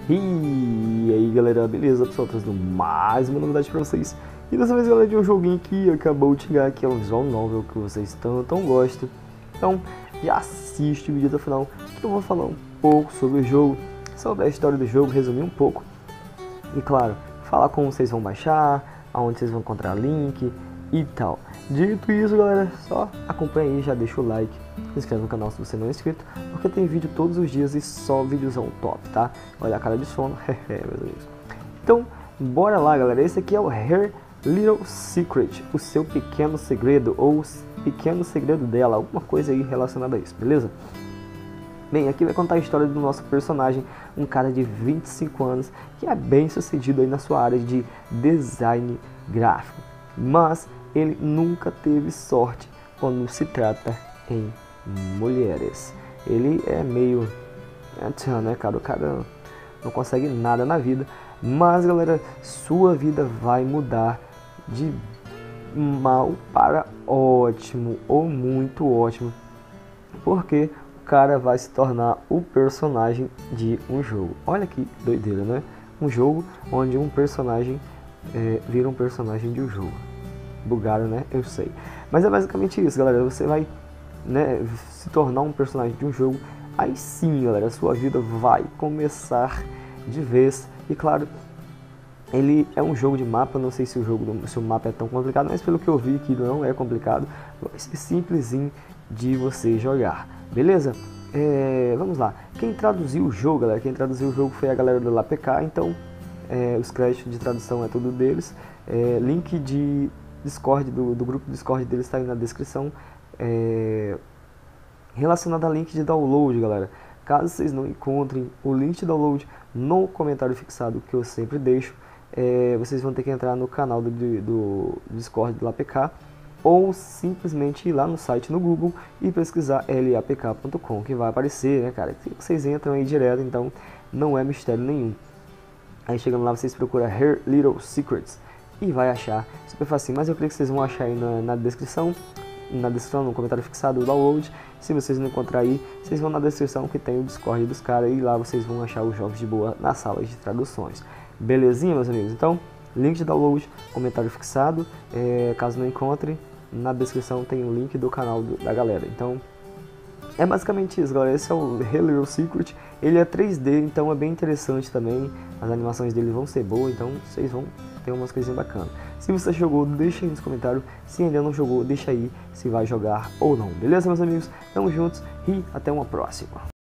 E aí galera, beleza? Pessoal, trazendo mais uma novidade pra vocês. E dessa vez galera, de um joguinho que acabou de chegar, que é um visual novel que vocês tão gostam. Então já assiste o vídeo até o final, que eu vou falar um pouco sobre o jogo, sobre a história do jogo, resumir um pouco. E claro, falar como vocês vão baixar, aonde vocês vão encontrar link e tal. Dito isso galera, só acompanha aí, já deixa o like, se inscreve no canal se você não é inscrito, porque tem vídeo todos os dias e só vídeozão top, tá? Olha a cara de sono, meus amigos. Então, bora lá galera, esse aqui é o Her Little Secret, o seu pequeno segredo, ou o pequeno segredo dela, alguma coisa aí relacionada a isso, beleza? Bem, aqui vai contar a história do nosso personagem, um cara de 25 anos, que é bem sucedido aí na sua área de design gráfico, mas ele nunca teve sorte quando se trata em mulheres. Ele é meio né, cara, o cara não consegue nada na vida, mas galera, sua vida vai mudar de mal para ótimo, ou muito ótimo, porque o cara vai se tornar o personagem de um jogo. Olha que doideira, né? Um jogo onde um personagem vira um personagem de um jogo. Bugado, né? Eu sei. Mas é basicamente isso, galera. Você vai, né, se tornar um personagem de um jogo. Aí sim, galera, a sua vida vai começar de vez. E claro, ele é um jogo de mapa. Não sei se o mapa é tão complicado, mas pelo que eu vi que não é complicado. Vai ser simplesinho de você jogar. Beleza? Vamos lá. Quem traduziu o jogo, galera? Quem traduziu o jogo foi a galera do APK. Então, os créditos de tradução é tudo deles. Link de Discord, do grupo Discord deles está aí na descrição, relacionado a link de download, galera. Caso vocês não encontrem o link de download no comentário fixado que eu sempre deixo, vocês vão ter que entrar no canal do Discord do APK, ou simplesmente ir lá no site no Google e pesquisar lapk.com, que vai aparecer, né, cara? Vocês entram aí direto, então não é mistério nenhum. Aí chegando lá, vocês procuram Her Little Secrets e vai achar super facinho, mas eu creio que vocês vão achar aí na descrição, no comentário fixado, o download. Se vocês não encontrar aí, vocês vão na descrição que tem o Discord dos caras e lá vocês vão achar os jogos de boa na sala de traduções. Belezinha, meus amigos? Então, link de download, comentário fixado, caso não encontre, na descrição tem o link do canal da galera. Então, é basicamente isso, galera. Esse é o Her Little Secret. Ele é 3D, então é bem interessante também. As animações dele vão ser boas, então vocês vão ter umas coisinhas bacanas. Se você jogou, deixa aí nos comentários. Se ainda não jogou, deixa aí se vai jogar ou não. Beleza, meus amigos? Tamo juntos e até uma próxima.